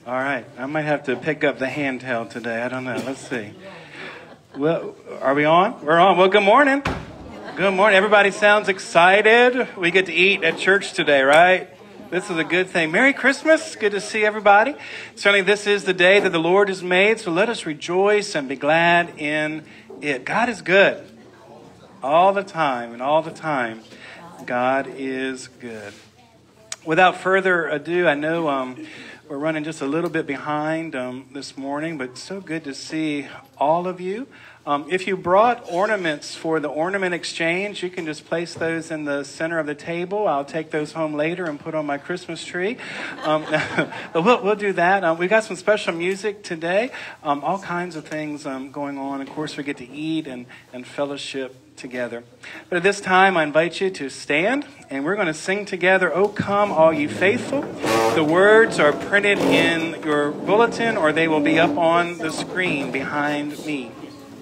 All right. I might have to pick up the handheld today. I don't know. Let's see. Well, are we on? We're on. Well, good morning. Good morning. Everybody sounds excited. We get to eat at church today, right? This is a good thing. Merry Christmas. Good to see everybody. Certainly this is the day that the Lord has made, so let us rejoice and be glad in it. God is good all the time, and all the time God is good. Without further ado, I know we're running just a little bit behind this morning, but so good to see all of you. If you brought ornaments for the ornament exchange, you can just place those in the center of the table. I'll take those home later and put on my Christmas tree. But we'll do that. We've got some special music today, all kinds of things going on. Of course, we get to eat and fellowship together. But at this time, I invite you to stand, and we're going to sing together, "O Come, All Ye Faithful." The words are printed in your bulletin, or they will be up on the screen behind me.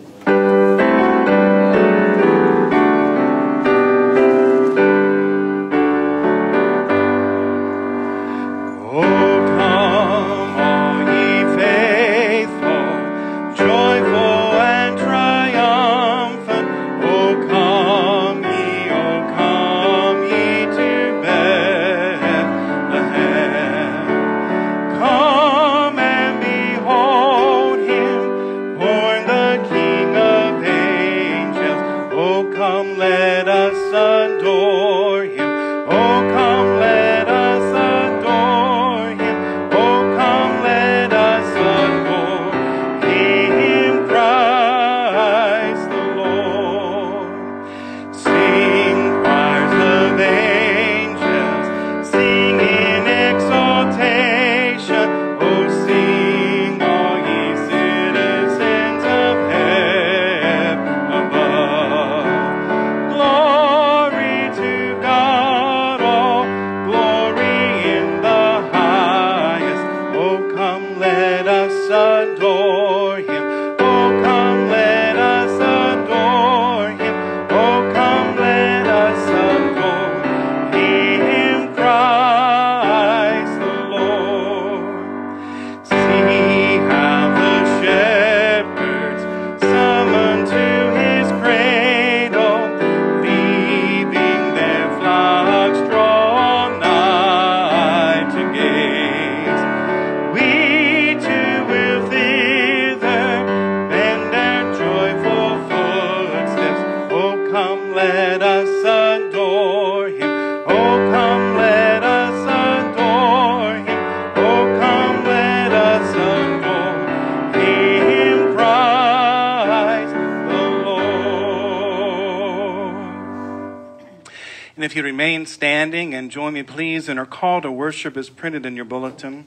If you remain standing and join me, please, in our call to worship is printed in your bulletin.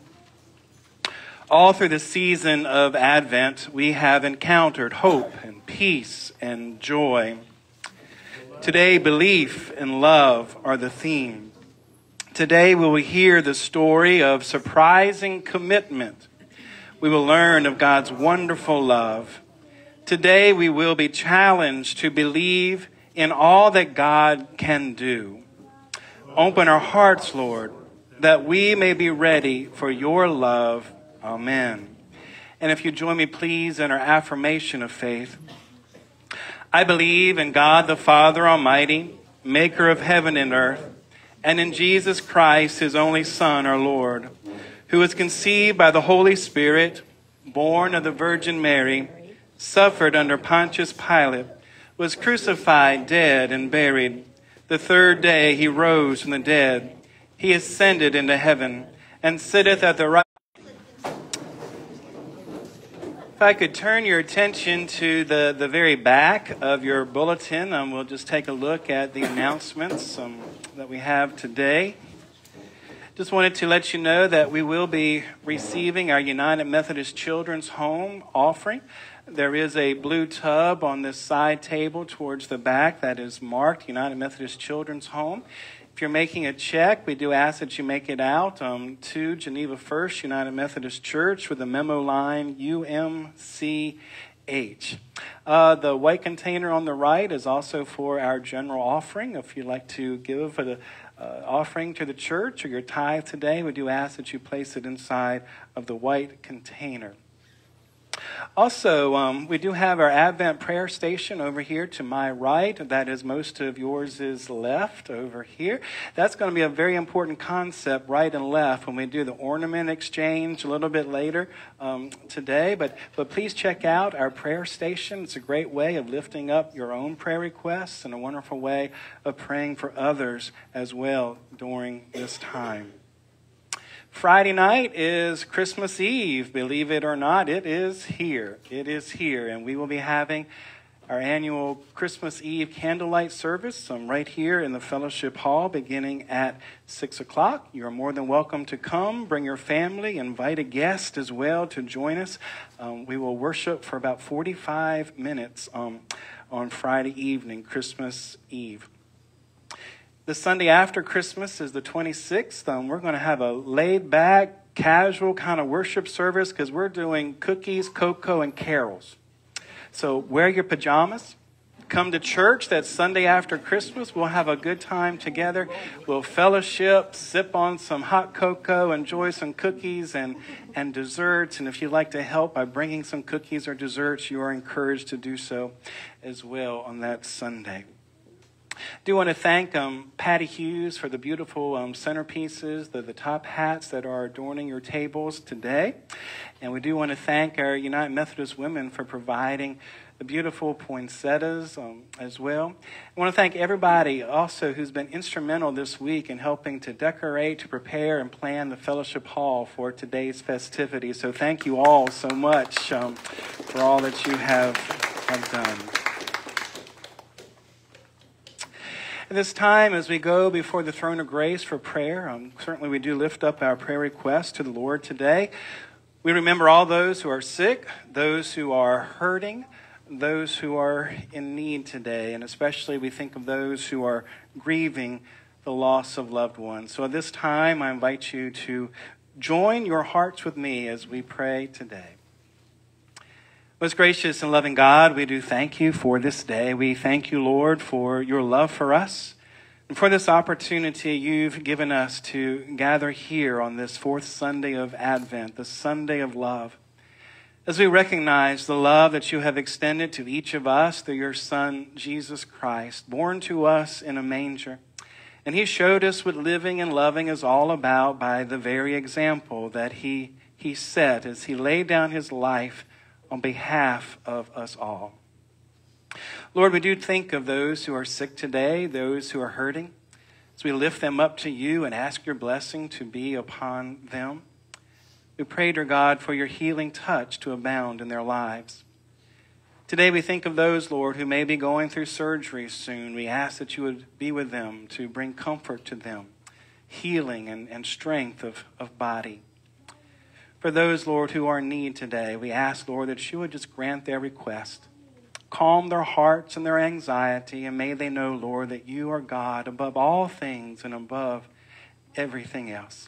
All through the season of Advent, we have encountered hope and peace and joy. Today, belief and love are the theme. Today, we will hear the story of surprising commitment. We will learn of God's wonderful love. Today, we will be challenged to believe in all that God can do. Open our hearts, Lord, that we may be ready for your love. Amen. And if you join me, please, in our affirmation of faith. I believe in God the Father Almighty, maker of heaven and earth, and in Jesus Christ, his only Son, our Lord, who was conceived by the Holy Spirit, born of the Virgin Mary, suffered under Pontius Pilate, was crucified, dead, and buried. The third day he rose from the dead. He ascended into heaven and sitteth at the right. If I could turn your attention to the very back of your bulletin, we'll just take a look at the announcements that we have today. Just wanted to let you know that we will be receiving our United Methodist Children's Home offering. There is a blue tub on this side table towards the back that is marked United Methodist Children's Home. If you're making a check, we do ask that you make it out to Geneva First United Methodist Church with the memo line UMCH. The white container on the right is also for our general offering. If you'd like to give offering to the church or your tithe today, we do ask that you place it inside of the white container. Also, we do have our Advent prayer station over here to my right. That is, most of yours is left over here. That's going to be a very important concept, right and left, when we do the ornament exchange a little bit later today. But please check out our prayer station. It's a great way of lifting up your own prayer requests and a wonderful way of praying for others as well during this time. Friday night is Christmas Eve. Believe it or not, it is here. It is here. And we will be having our annual Christmas Eve candlelight service right here in the fellowship hall beginning at 6 o'clock. You are more than welcome to come. Bring your family. Invite a guest as well to join us. We will worship for about 45 minutes on Friday evening, Christmas Eve. The Sunday after Christmas is the 26th. We're going to have a laid-back, casual kind of worship service because we're doing cookies, cocoa, and carols. So wear your pajamas. Come to church that Sunday after Christmas. We'll have a good time together. We'll fellowship, sip on some hot cocoa, enjoy some cookies and desserts. And if you'd like to help by bringing some cookies or desserts, you are encouraged to do so as well on that Sunday. I do want to thank Patty Hughes for the beautiful centerpieces, the top hats that are adorning your tables today. And we do want to thank our United Methodist Women for providing the beautiful poinsettias as well. I want to thank everybody also who's been instrumental this week in helping to decorate, to prepare, and plan the fellowship hall for today's festivities. So thank you all so much for all that you have done. At this time, as we go before the throne of grace for prayer, certainly we do lift up our prayer requests to the Lord today. We remember all those who are sick, those who are hurting, those who are in need today, and especially we think of those who are grieving the loss of loved ones. So at this time, I invite you to join your hearts with me as we pray today. Most gracious and loving God, we do thank you for this day. We thank you, Lord, for your love for us and for this opportunity you've given us to gather here on this fourth Sunday of Advent, the Sunday of love. As we recognize the love that you have extended to each of us through your Son, Jesus Christ, born to us in a manger. And he showed us what living and loving is all about by the very example that he set as he laid down his life on behalf of us all. Lord, we do think of those who are sick today, those who are hurting, as we lift them up to you and ask your blessing to be upon them. We pray, dear God, for your healing touch to abound in their lives. Today we think of those, Lord, who may be going through surgery soon. We ask that you would be with them to bring comfort to them, healing and strength of body. For those, Lord, who are in need today, we ask, Lord, that you would just grant their request. Calm their hearts and their anxiety, and may they know, Lord, that you are God above all things and above everything else.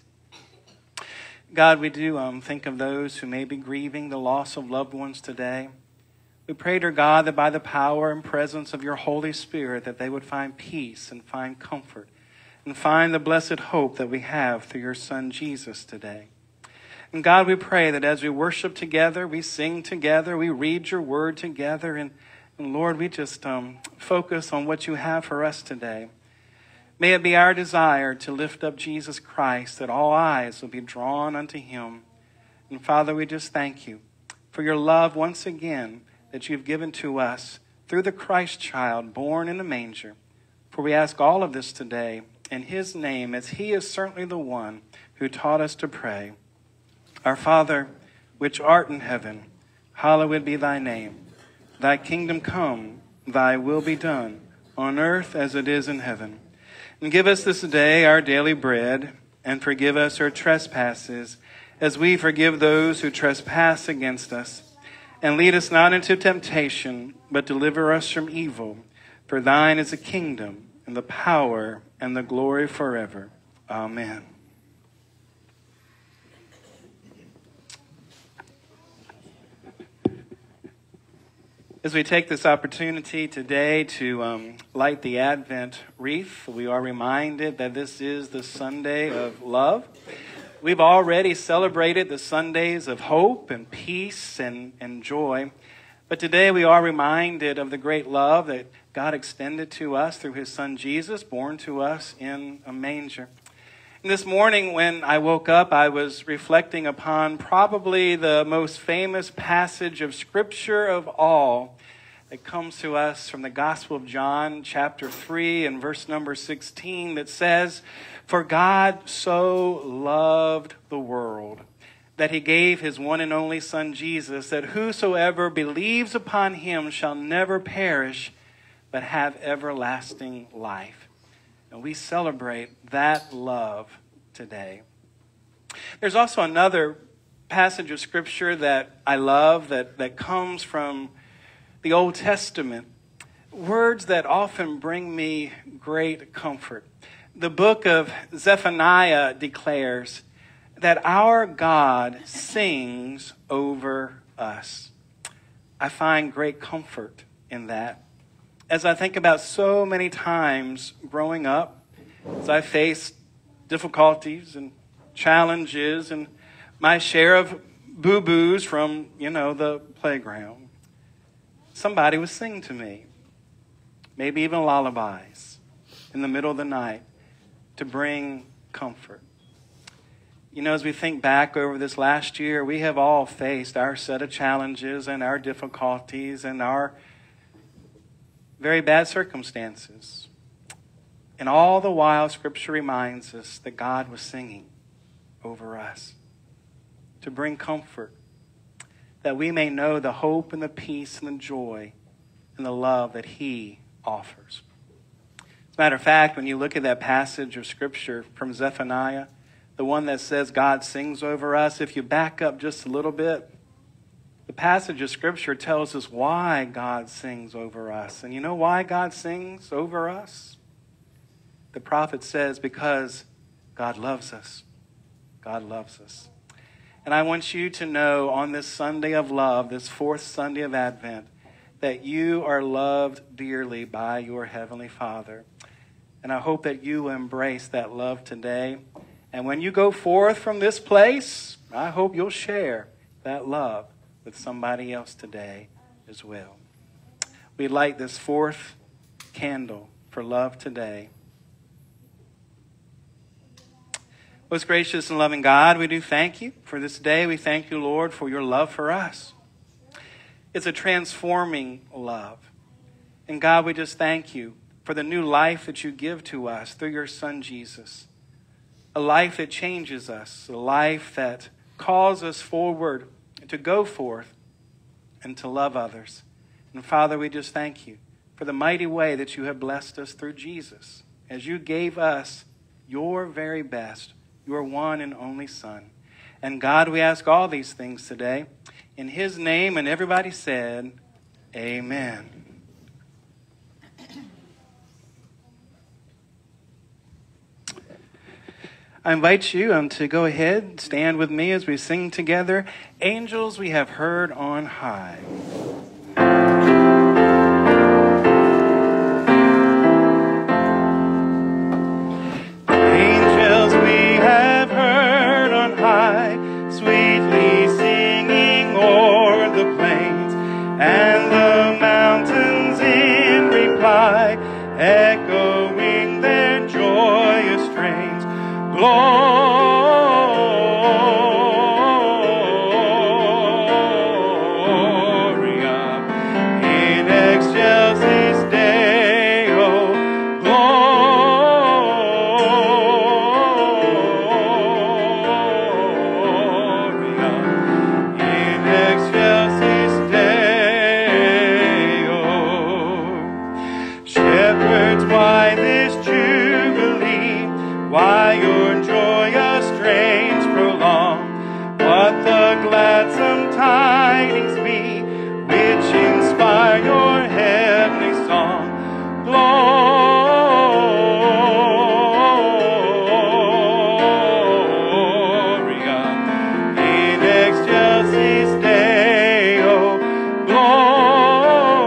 God, we do think of those who may be grieving the loss of loved ones today. We pray, dear God, that by the power and presence of your Holy Spirit, that they would find peace and find comfort and find the blessed hope that we have through your Son, Jesus, today. And God, we pray that as we worship together, we sing together, we read your word together, and Lord, we just focus on what you have for us today. May it be our desire to lift up Jesus Christ, that all eyes will be drawn unto him. And Father, we just thank you for your love once again that you've given to us through the Christ child born in a manger. For we ask all of this today in his name, as he is certainly the one who taught us to pray. Our Father, which art in heaven, hallowed be thy name. Thy kingdom come, thy will be done, on earth as it is in heaven. And give us this day our daily bread, and forgive us our trespasses, as we forgive those who trespass against us. And lead us not into temptation, but deliver us from evil. For thine is the kingdom, and the power, and the glory forever. Amen. As we take this opportunity today to light the Advent wreath, we are reminded that this is the Sunday of love. We've already celebrated the Sundays of hope and peace and joy. But today we are reminded of the great love that God extended to us through his son Jesus, born to us in a manger. And this morning when I woke up, I was reflecting upon probably the most famous passage of Scripture of all that comes to us from the Gospel of John, chapter 3 and verse number 16, that says, "For God so loved the world, that he gave his one and only Son Jesus, that whosoever believes upon him shall never perish, but have everlasting life." And we celebrate that love today. There's also another passage of Scripture that I love that comes from the Old Testament, words that often bring me great comfort. The book of Zephaniah declares that our God sings over us. I find great comfort in that. As I think about so many times growing up, as I faced difficulties and challenges and my share of boo-boos from, the playground, somebody would sing to me, maybe even lullabies in the middle of the night to bring comfort. As we think back over this last year, we have all faced our set of challenges and our difficulties and our very bad circumstances. And all the while, Scripture reminds us that God was singing over us to bring comfort, that we may know the hope and the peace and the joy and the love that he offers. As a matter of fact, when you look at that passage of Scripture from Zephaniah, the one that says God sings over us, if you back up just a little bit, the passage of Scripture tells us why God sings over us. And you know why God sings over us? The prophet says, because God loves us. God loves us. And I want you to know on this Sunday of love, this fourth Sunday of Advent, that you are loved dearly by your Heavenly Father. And I hope that you will embrace that love today. And when you go forth from this place, I hope you'll share that love with somebody else today as well. We light this fourth candle for love today. Most gracious and loving God, we do thank you for this day. We thank you, Lord, for your love for us. It's a transforming love. And God, we just thank you for the new life that you give to us through your Son, Jesus. A life that changes us, a life that calls us forward to go forth and to love others. And Father, we just thank you for the mighty way that you have blessed us through Jesus, as you gave us your very best, your one and only Son. And God, we ask all these things today in his name, and everybody said, amen. I invite you to go ahead, stand with me as we sing together, "Angels We Have Heard on High." Angels we have heard on high, sweetly singing o'er the plains, and the mountains in reply, echoing their joyous strains. Gloria in excelsis Deo, Gloria in excelsis Deo. Shepherds, why this jubilee? Why your joyous strains prolong? What the gladsome tidings be, which inspire your heavenly song? Gloria in excelsis Deo, Gloria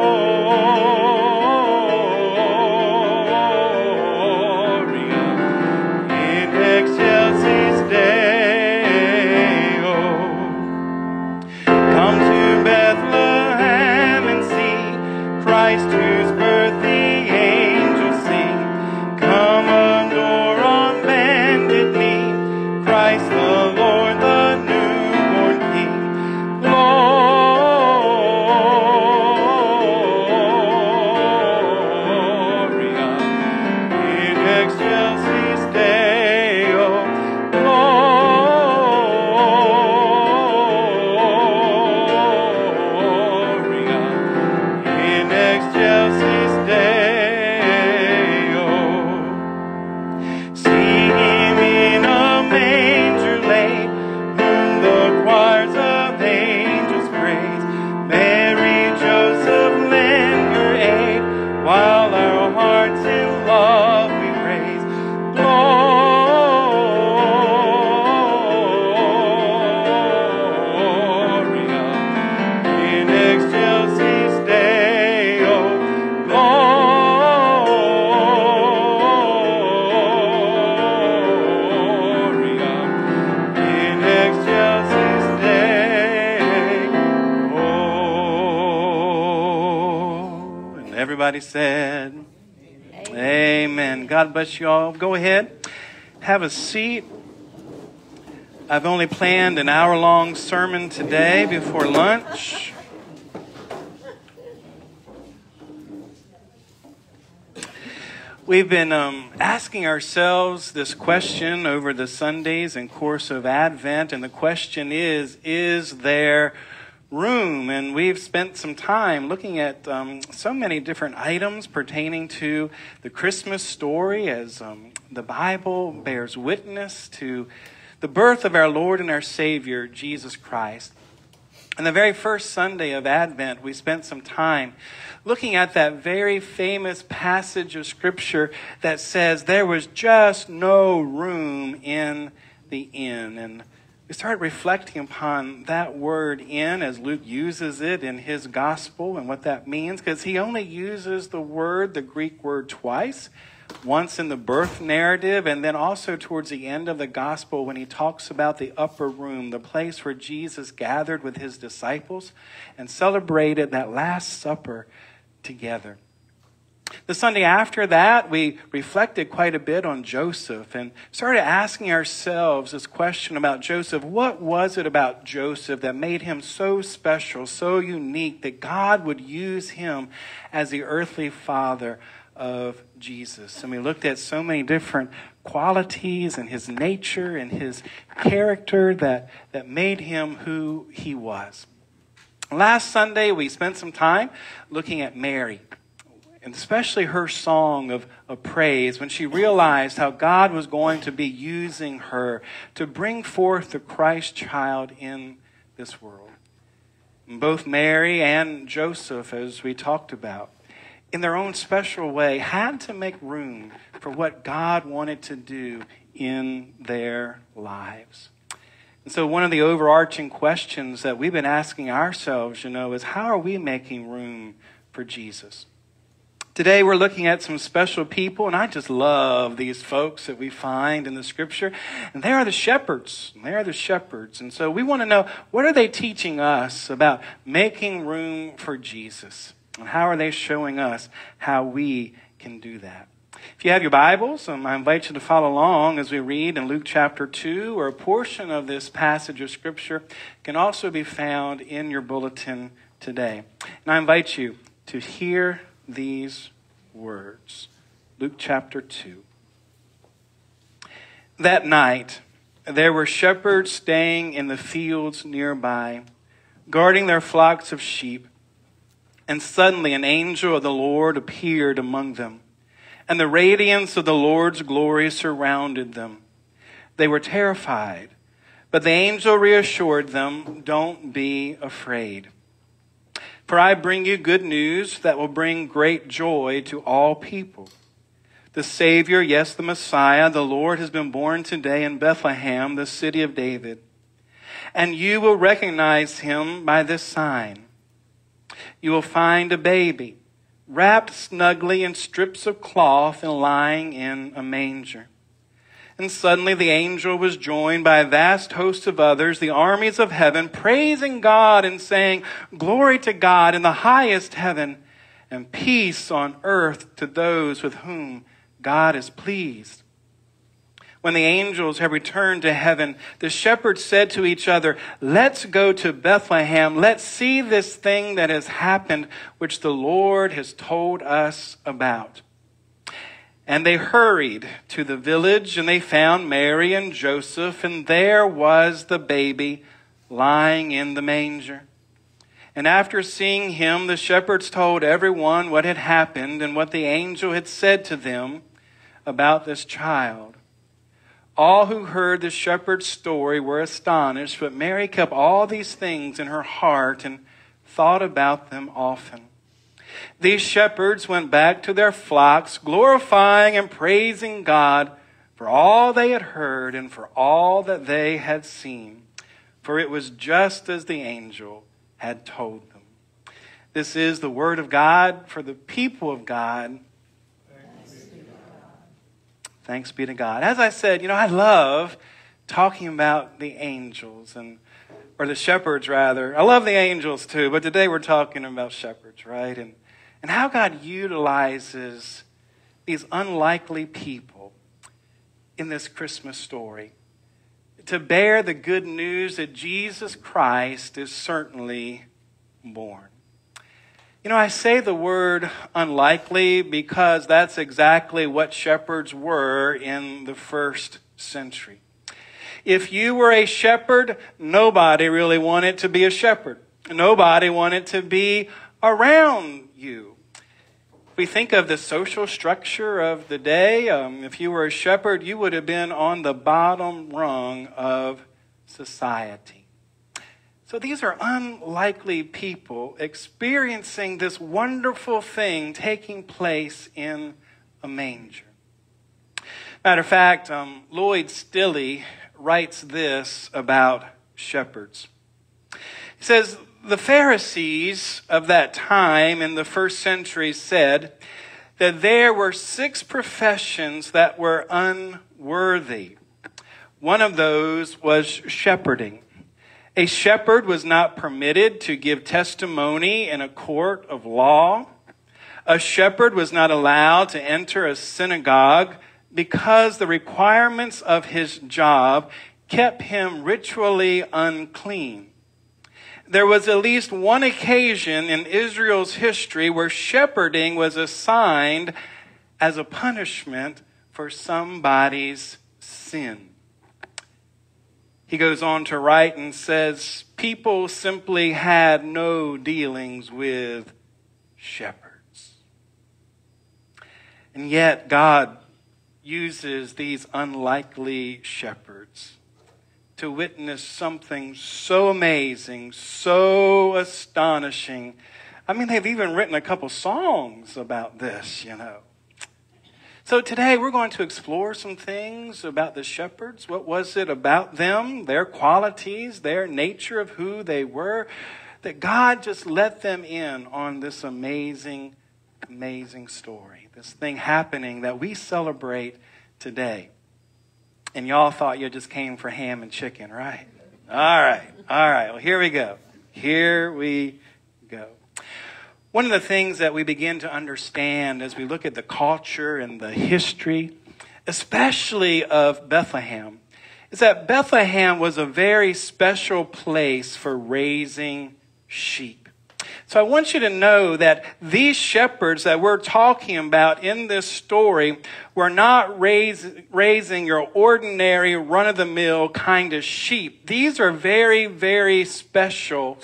everybody said, Amen. God bless you all. Go ahead. Have a seat. I've only planned an hour-long sermon today before lunch. We've been asking ourselves this question over the Sundays and course of Advent, and the question is there room? And we've spent some time looking at so many different items pertaining to the Christmas story as the Bible bears witness to the birth of our Lord and our Savior, Jesus Christ. On the very first Sunday of Advent, we spent some time looking at that very famous passage of Scripture that says there was just no room in the inn. And we started reflecting upon that word "inn" as Luke uses it in his gospel and what that means, because he only uses the Greek word, twice. Once in the birth narrative, and then also towards the end of the gospel when he talks about the upper room, the place where Jesus gathered with his disciples and celebrated that Last Supper together. The Sunday after that, we reflected quite a bit on Joseph and started asking ourselves this question about Joseph. What was it about Joseph that made him so special, so unique, that God would use him as the earthly father of Jesus? And we looked at so many different qualities and his nature and his character that made him who he was. Last Sunday, we spent some time looking at Mary, and especially her song of praise when she realized how God was going to be using her to bring forth the Christ child in this world. And both Mary and Joseph, as we talked about, in their own special way, had to make room for what God wanted to do in their lives. And so one of the overarching questions that we've been asking ourselves, is how are we making room for Jesus? Today we're looking at some special people, and I just love these folks that we find in the Scripture. And they are the shepherds. And so we want to know, what are they teaching us about making room for Jesus? And how are they showing us how we can do that? If you have your Bibles, I invite you to follow along as we read in Luke chapter 2, or a portion of this passage of Scripture can also be found in your bulletin today. And I invite you to hear these words. Luke chapter 2. That night, there were shepherds staying in the fields nearby, guarding their flocks of sheep. And suddenly an angel of the Lord appeared among them, and the radiance of the Lord's glory surrounded them. They were terrified, but the angel reassured them, "Don't be afraid. For I bring you good news that will bring great joy to all people. The Savior, yes, the Messiah, the Lord, has been born today in Bethlehem, the city of David. And you will recognize him by this sign. You will find a baby wrapped snugly in strips of cloth and lying in a manger." And suddenly the angel was joined by a vast host of others, the armies of heaven, praising God and saying, "Glory to God in the highest heaven, and peace on earth to those with whom God is pleased." When the angels had returned to heaven, the shepherds said to each other, "Let's go to Bethlehem. Let's see this thing that has happened, which the Lord has told us about." And they hurried to the village, and they found Mary and Joseph, and there was the baby lying in the manger. And after seeing him, the shepherds told everyone what had happened and what the angel had said to them about this child. All who heard the shepherd's story were astonished, but Mary kept all these things in her heart and thought about them often. These shepherds went back to their flocks, glorifying and praising God for all they had heard and for all that they had seen. For it was just as the angel had told them. This is the word of God for the people of God. Thanks be to God. As I said, I love talking about the angels, or the shepherds rather. I love the angels too, but today we're talking about shepherds, right? And and how God utilizes these unlikely people in this Christmas story to bear the good news that Jesus Christ is certainly born. You know, I say the word unlikely because that's exactly what shepherds were in the first century. If you were a shepherd, nobody really wanted to be a shepherd. Nobody wanted to be around you. We think of the social structure of the day. If you were a shepherd, you would have been on the bottom rung of society. So these are unlikely people experiencing this wonderful thing taking place in a manger. Matter of fact, Lloyd Stilley writes this about shepherds. He says, the Pharisees of that time in the first century said that there were 6 professions that were unworthy. One of those was shepherding. A shepherd was not permitted to give testimony in a court of law. A shepherd was not allowed to enter a synagogue because the requirements of his job kept him ritually unclean. There was at least one occasion in Israel's history where shepherding was assigned as a punishment for somebody's sin. He goes on to write and says, people simply had no dealings with shepherds. And yet God uses these unlikely shepherds to witness something so amazing, so astonishing. I mean, they've even written a couple songs about this, you know. So today we're going to explore some things about the shepherds. What was it about them, their qualities, their nature of who they were, that God just let them in on this amazing, amazing story, this thing happening that we celebrate today. And y'all thought you just came for ham and chicken, right? All right. Well, here we go. One of the things that we begin to understand as we look at the culture and the history, especially of Bethlehem, is that Bethlehem was a very special place for raising sheep. So I want you to know that these shepherds that we're talking about in this story were not raising your ordinary run-of-the-mill kind of sheep. These are very, very special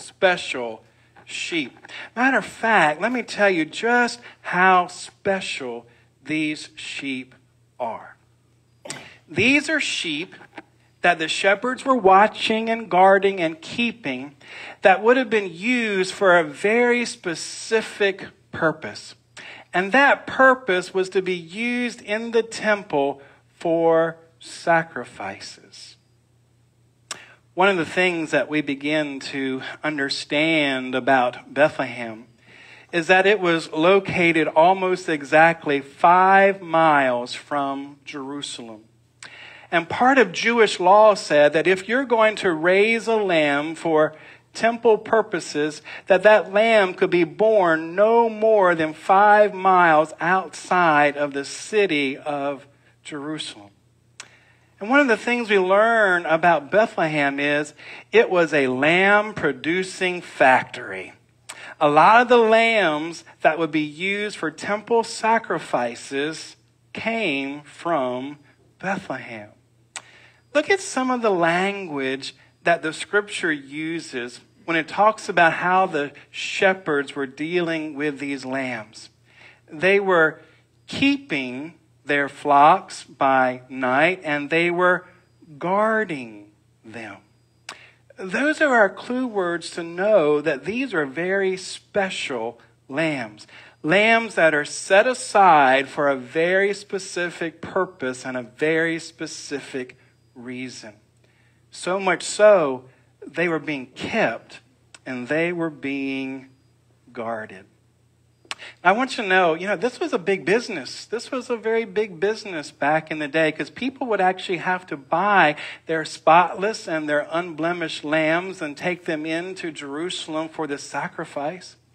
sheep. Matter of fact, let me tell you just how special these sheep are. These are sheep that the shepherds were watching and guarding and keeping that would have been used for a very specific purpose. And that purpose was to be used in the temple for sacrifices. One of the things that we begin to understand about Bethlehem is that it was located almost exactly 5 miles from Jerusalem. And part of Jewish law said that if you're going to raise a lamb for temple purposes, that lamb could be born no more than 5 miles outside of the city of Jerusalem. And one of the things we learn about Bethlehem is it was a lamb-producing factory. A lot of the lambs that would be used for temple sacrifices came from Bethlehem. Look at some of the language that the scripture uses when it talks about how the shepherds were dealing with these lambs. They were keeping their flocks by night, and they were guarding them. Those are our clue words to know that these are very special lambs. Lambs that are set aside for a very specific purpose and a very specific reason. So much so, they were being kept and they were being guarded. I want you to know, this was a big business. This was a very big business back in the day because people would actually have to buy their spotless and their unblemished lambs and take them into Jerusalem for the sacrifice.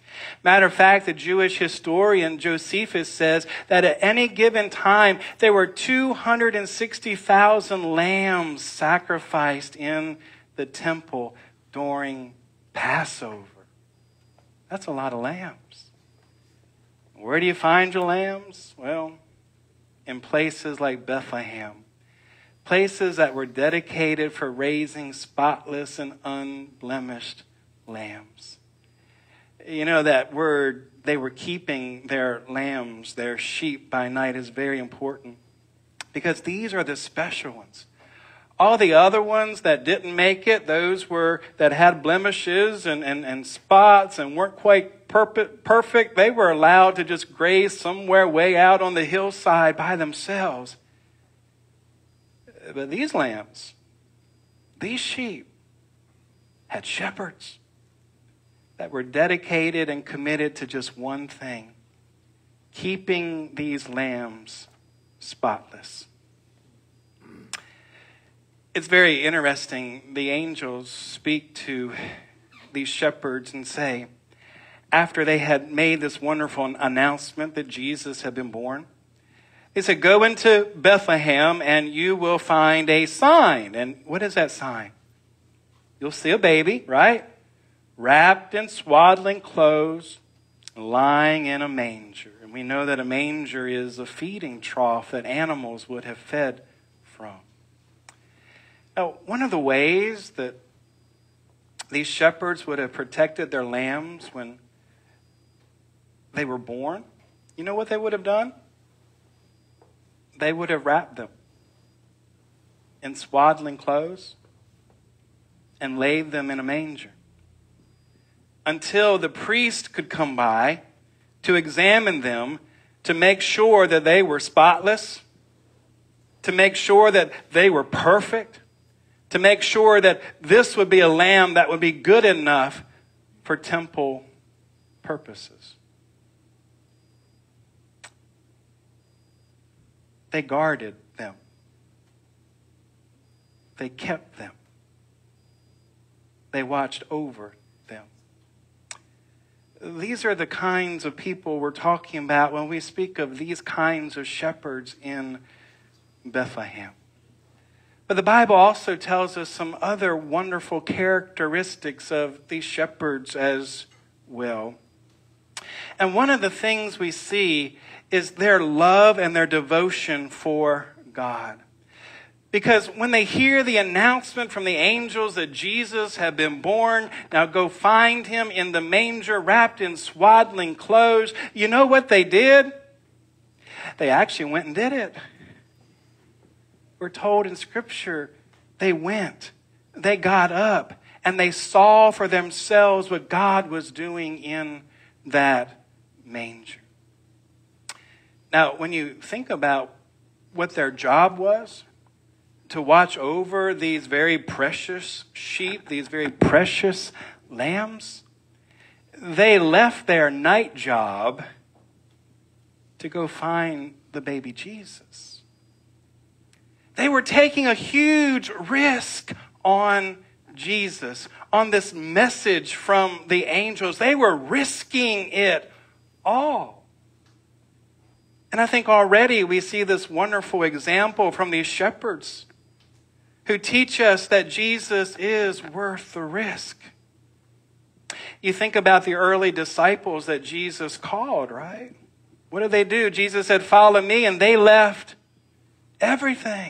Matter of fact, the Jewish historian Josephus says that at any given time, there were 260,000 lambs sacrificed in the temple during Passover. That's a lot of lambs. Where do you find your lambs? Well, in places like Bethlehem. Places that were dedicated for raising spotless and unblemished lambs. You know, that word, they were keeping their lambs, their sheep by night, is very important. Because these are the special ones. All the other ones that didn't make it, those were that had blemishes and spots and weren't quite perfect, they were allowed to just graze somewhere way out on the hillside by themselves. But these lambs, these sheep, had shepherds that were dedicated and committed to just one thing: keeping these lambs spotless. It's very interesting. The angels speak to these shepherds and say, after they had made this wonderful announcement that Jesus had been born, they said, go into Bethlehem and you will find a sign. And what is that sign? You'll see a baby, right? Wrapped in swaddling clothes, lying in a manger. And we know that a manger is a feeding trough that animals would have fed from. Now, one of the ways that these shepherds would have protected their lambs when they were born, you know what they would have done? They would have wrapped them in swaddling clothes and laid them in a manger until the priest could come by to examine them, to make sure that they were spotless, to make sure that they were perfect, to make sure that this would be a lamb that would be good enough for temple purposes. They guarded them. They kept them. They watched over them. These are the kinds of people we're talking about when we speak of these kinds of shepherds in Bethlehem. But the Bible also tells us some other wonderful characteristics of these shepherds as well. And one of the things we see is their love and their devotion for God. Because when they hear the announcement from the angels that Jesus had been born, now go find him in the manger wrapped in swaddling clothes, you know what they did? They actually went and did it. We're told in Scripture, they went, they got up, and they saw for themselves what God was doing in that manger. Now, when you think about what their job was, to watch over these very precious sheep, these very precious lambs, they left their night job to go find the baby Jesus. They were taking a huge risk on Jesus, on this message from the angels. They were risking it all. And I think already we see this wonderful example from these shepherds who teach us that Jesus is worth the risk. You think about the early disciples that Jesus called, right? What did they do? Jesus said, follow me, and they left everything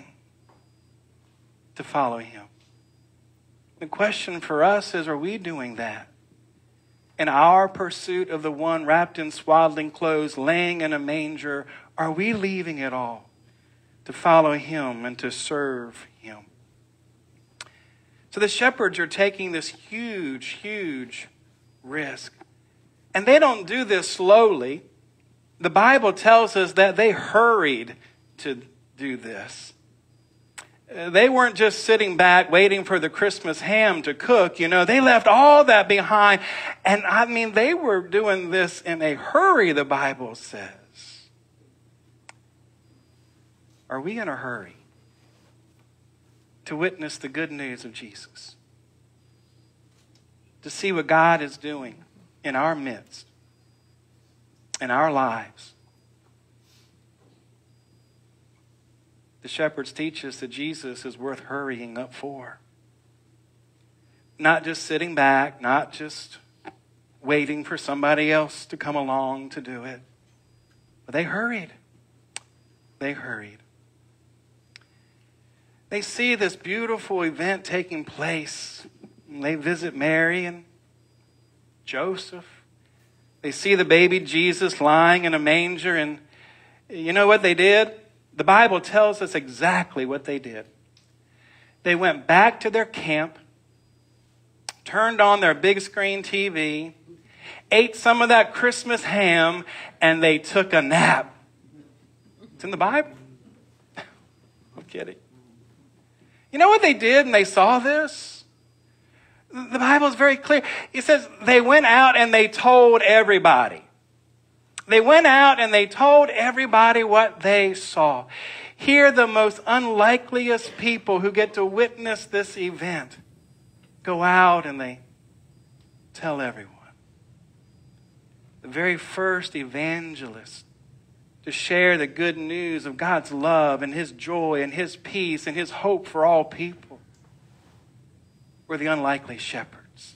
to follow him. The question for us is, are we doing that? In our pursuit of the one wrapped in swaddling clothes, laying in a manger, are we leaving it all to follow him and to serve him? So the shepherds are taking this huge, huge risk. And they don't do this slowly. The Bible tells us that they hurried to do this. They weren't just sitting back waiting for the Christmas ham to cook. You know, they left all that behind. And I mean, they were doing this in a hurry, the Bible says. Are we in a hurry to witness the good news of Jesus? To see what God is doing in our midst, in our lives. The shepherds teach us that Jesus is worth hurrying up for. Not just sitting back, not just waiting for somebody else to come along to do it. But they hurried. They hurried. They see this beautiful event taking place. They visit Mary and Joseph. They see the baby Jesus lying in a manger. And you know what they did? The Bible tells us exactly what they did. They went back to their camp, turned on their big screen TV, ate some of that Christmas ham, and they took a nap. It's in the Bible. I'm kidding. You know what they did when they saw this? The Bible is very clear. It says they went out and they told everybody. They went out and they told everybody what they saw. Here, the most unlikeliest people who get to witness this event go out and they tell everyone. The very first evangelist to share the good news of God's love and His joy and His peace and His hope for all people were the unlikely shepherds.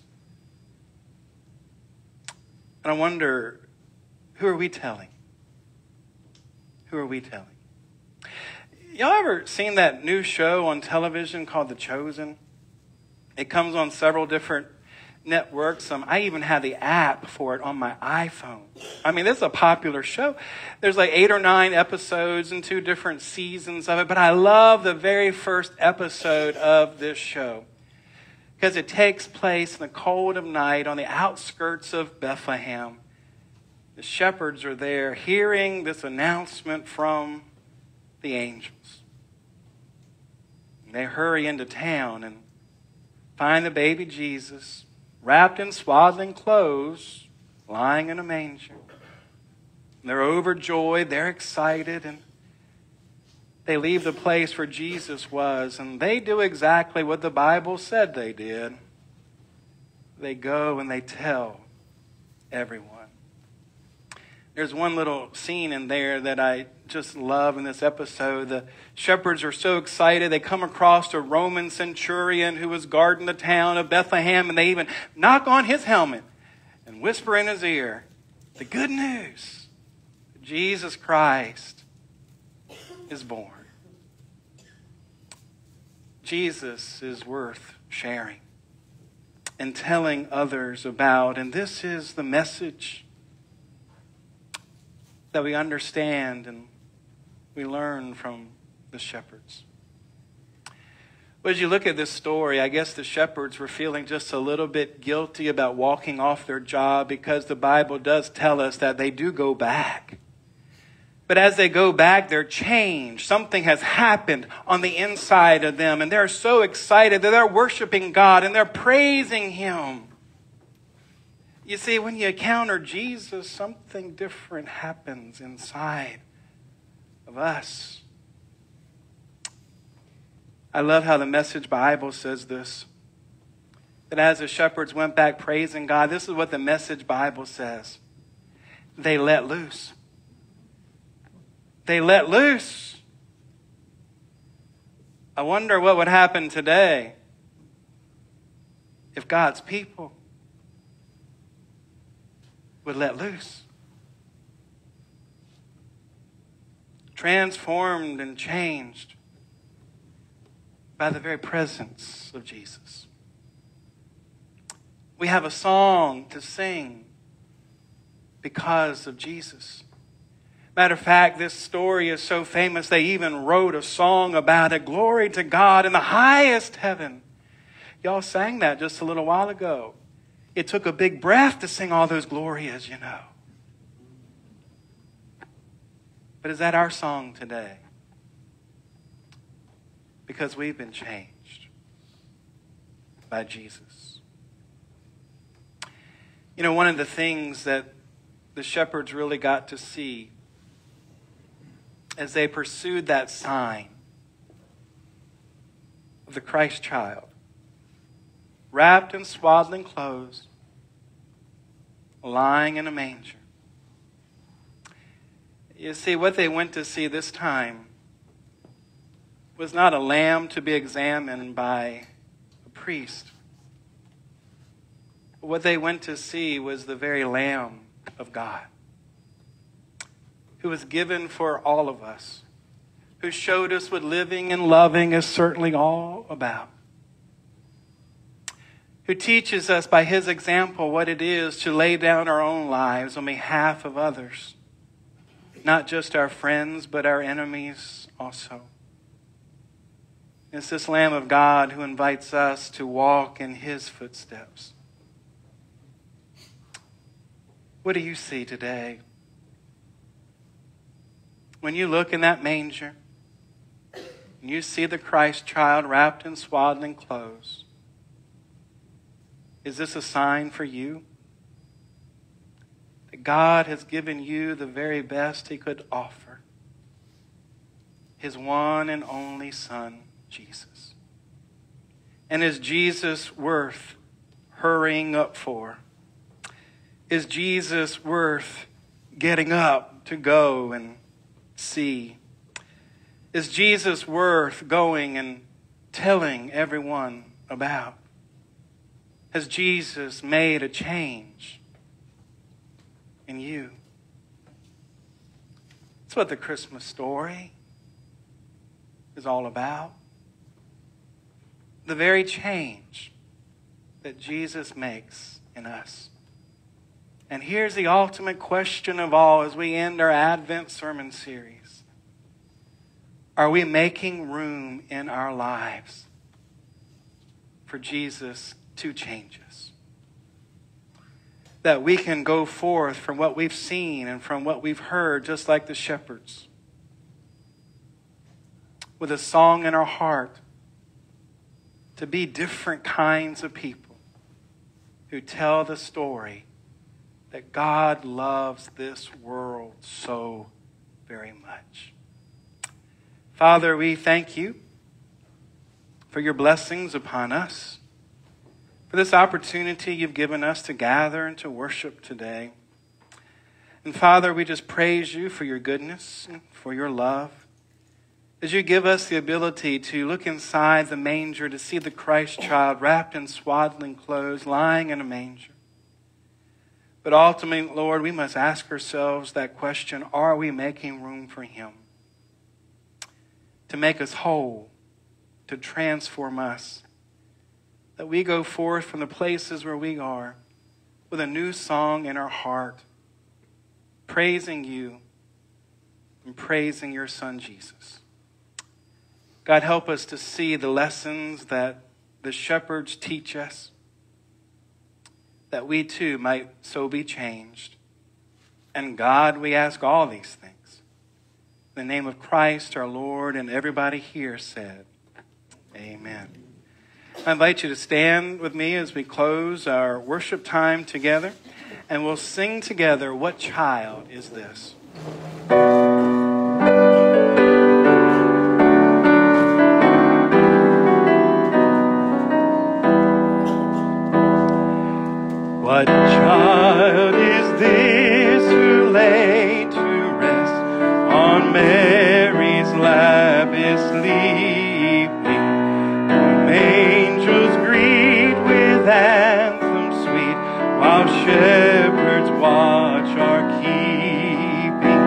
And I wonder, who are we telling? Who are we telling? Y'all ever seen that new show on television called The Chosen? It comes on several different networks. I even have the app for it on my iPhone. I mean, this is a popular show. There's like 8 or 9 episodes and 2 different seasons of it. But I love the very first episode of this show because it takes place in the cold of night on the outskirts of Bethlehem. The shepherds are there hearing this announcement from the angels. And they hurry into town and find the baby Jesus wrapped in swaddling clothes, lying in a manger. And they're overjoyed, they're excited, and they leave the place where Jesus was, and they do exactly what the Bible said they did. They go and they tell everyone. There's one little scene in there that I just love in this episode. The shepherds are so excited. They come across a Roman centurion who was guarding the town of Bethlehem, and they even knock on his helmet and whisper in his ear the good news. Jesus Christ is born. Jesus is worth sharing and telling others about. And this is the message that we understand and we learn from the shepherds. But as you look at this story, I guess the shepherds were feeling just a little bit guilty about walking off their job, because the Bible does tell us that they do go back. But as they go back, they're changed. Something has happened on the inside of them, and they're so excited that they're worshiping God and they're praising Him. You see, when you encounter Jesus, something different happens inside of us. I love how the Message Bible says this. That as the shepherds went back praising God, this is what the Message Bible says. They let loose. They let loose. I wonder what would happen today if God's people would let loose. Transformed and changed by the very presence of Jesus. We have a song to sing because of Jesus. Matter of fact, this story is so famous, they even wrote a song about it. Glory to God in the highest heaven. Y'all sang that just a little while ago. It took a big breath to sing all those glorias, you know. But is that our song today? Because we've been changed by Jesus. You know, one of the things that the shepherds really got to see as they pursued that sign of the Christ child, wrapped in swaddling clothes, lying in a manger. You see, what they went to see this time was not a lamb to be examined by a priest. What they went to see was the very Lamb of God, who was given for all of us, who showed us what living and loving is certainly all about, who teaches us by his example what it is to lay down our own lives on behalf of others, not just our friends, but our enemies also. It's this Lamb of God who invites us to walk in his footsteps. What do you see today? When you look in that manger, and you see the Christ child wrapped in swaddling clothes, is this a sign for you that God has given you the very best he could offer? His one and only Son, Jesus. And is Jesus worth hurrying up for? Is Jesus worth getting up to go and see? Is Jesus worth going and telling everyone about? Has Jesus made a change in you? That's what the Christmas story is all about. The very change that Jesus makes in us. And here's the ultimate question of all as we end our Advent sermon series. Are we making room in our lives for Jesus to change us? That we can go forth from what we've seen and from what we've heard, just like the shepherds, with a song in our heart, to be different kinds of people who tell the story that God loves this world so very much. Father, we thank you for your blessings upon us, for this opportunity you've given us to gather and to worship today. And Father, we just praise you for your goodness and for your love, as you give us the ability to look inside the manger to see the Christ child wrapped in swaddling clothes, lying in a manger. But ultimately, Lord, we must ask ourselves that question: are we making room for him to make us whole, to transform us, that we go forth from the places where we are with a new song in our heart, praising you and praising your Son, Jesus. God, help us to see the lessons that the shepherds teach us, that we too might so be changed. And God, we ask all these things in the name of Christ our Lord, and everybody here said, amen. I invite you to stand with me as we close our worship time together, and we'll sing together, "What Child Is This?" What child is this who lay to rest on Mary's lap is sleeping, whom angels greet with anthems sweet, while shepherds watch are keeping?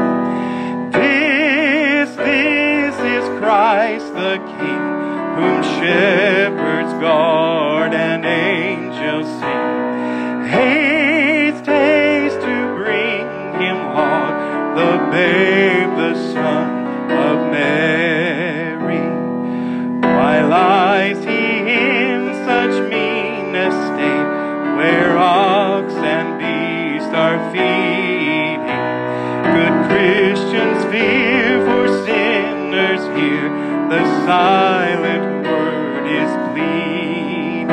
This is Christ the King, whom shepherds guard and angels sing. Haste, haste to bring him laud, the babe, the Son of Mary. Why lies he in such mean estate, where ox and beast are feeding? Good Christians fear, for sinners hear, the silent word is pleading.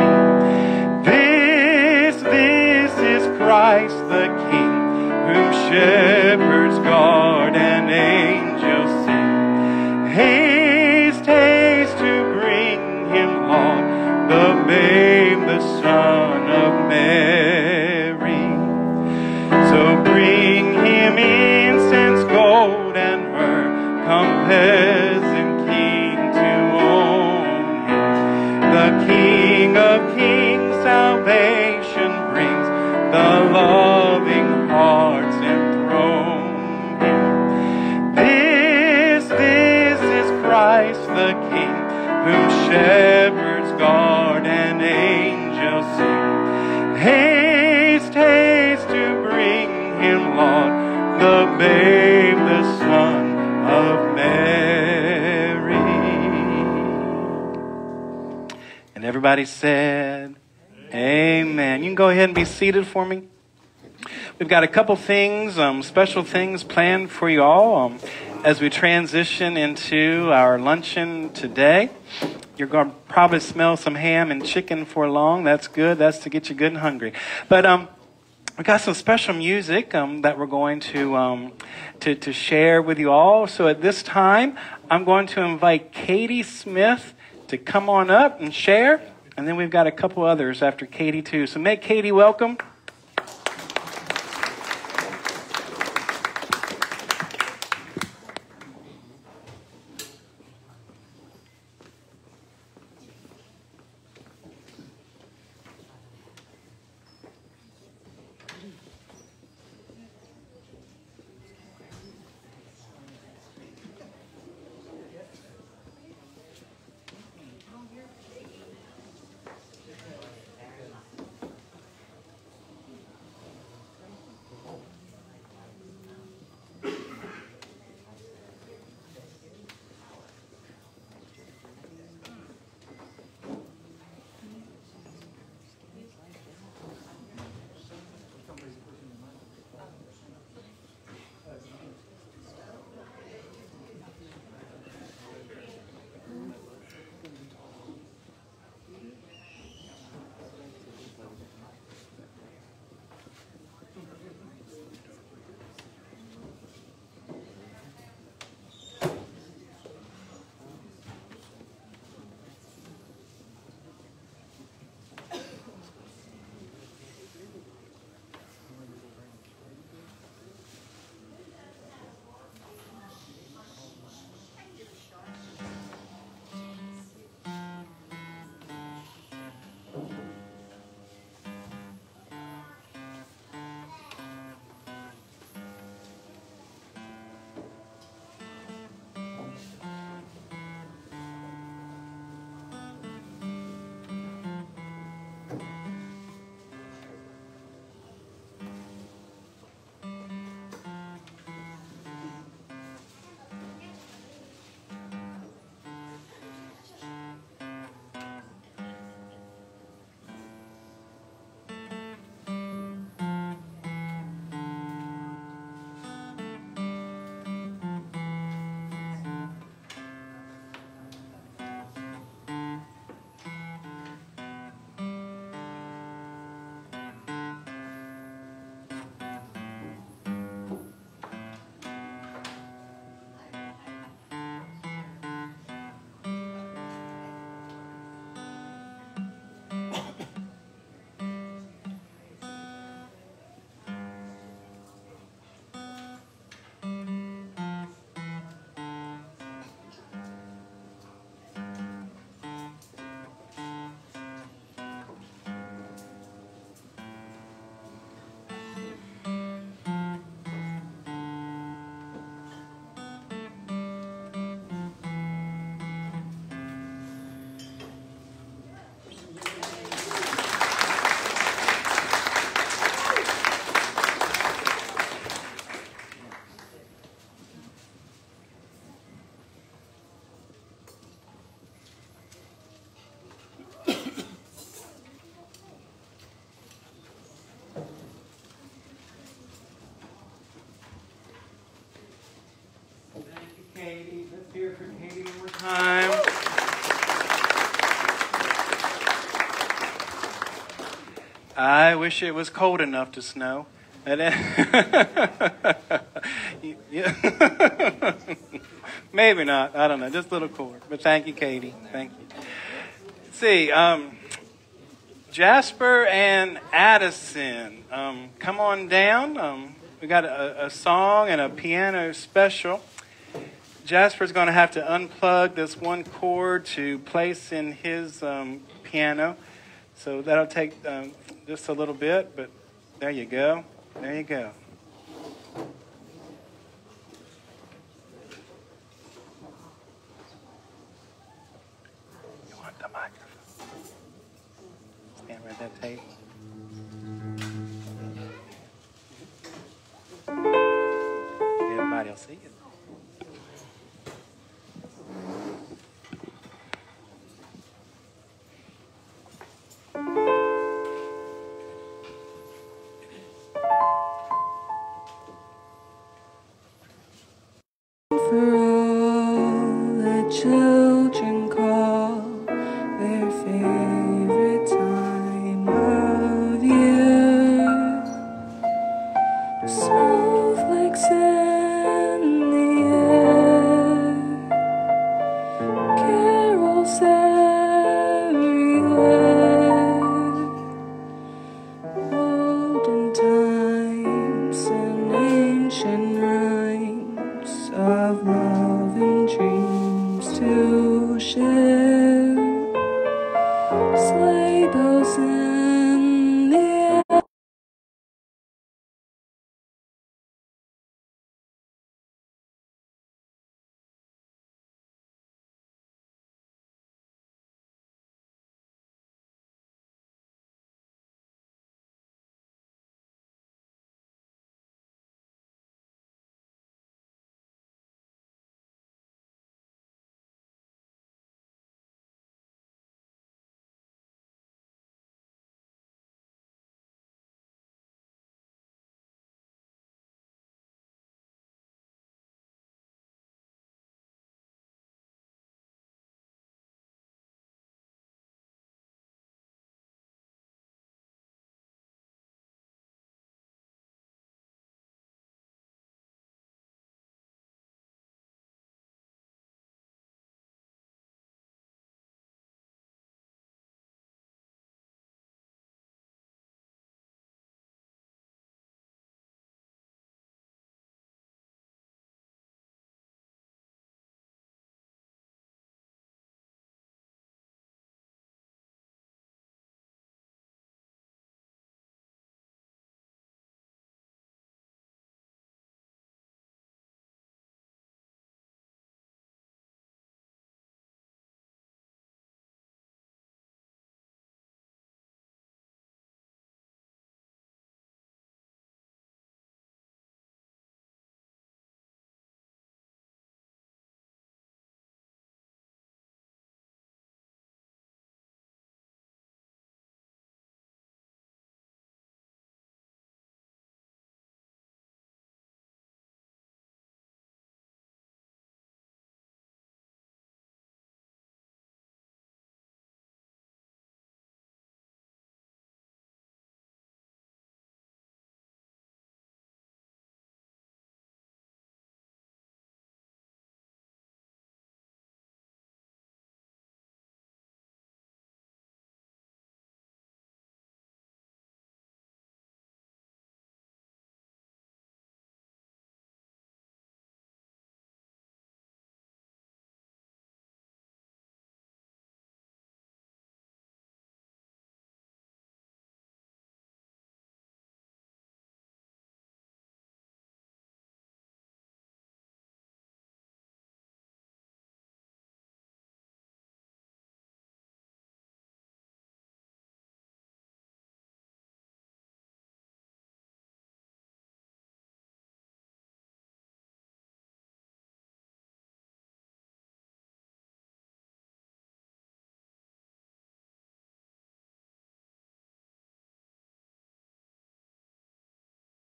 This is Christ the King, whom shepherds guard and angels sing. Haste, haste to bring him laud, the babe, the Son of Mary. shepherds guard and angels sing. Haste, haste to bring him, Lord, the babe, the Son of Mary. And everybody said, Amen. You can go ahead and be seated for me. We've got a couple things, special things planned for you all as we transition into our luncheon today. You're going to probably smell some ham and chicken for long. That's good. That's to get you good and hungry. But we got some special music that we're going to share with you all. So at this time, I'm going to invite Katie Smith to come on up and share. And then we've got a couple others after Katie too. So make Katie welcome. Katie. Let's hear for Katie one more time. I wish it was cold enough to snow. Maybe not. I don't know. Just a little cooler. But thank you, Katie. Thank you. Let's see. Jasper and Addison, come on down. We got a song and a piano special. Jasper's going to have to unplug this one cord to place in his piano. So that'll take just a little bit, but there you go. There you go. You want They'll see it. For all the children call their favorite time of year. So